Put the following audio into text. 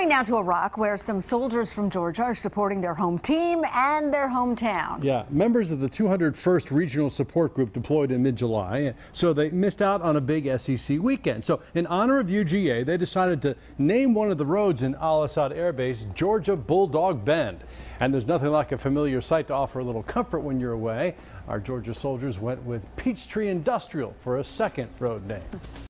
Now to Iraq, where some soldiers from Georgia are supporting their home team and their hometown. Yeah, members of the 201st Regional Support Group deployed in mid-July, so they missed out on a big SEC weekend. So in honor of UGA, they decided to name one of the roads in Al Asad Air Base Georgia Bulldog Bend. And there's nothing like a familiar sight to offer a little comfort when you're away. Our Georgia soldiers went with Peachtree Industrial for a second road name.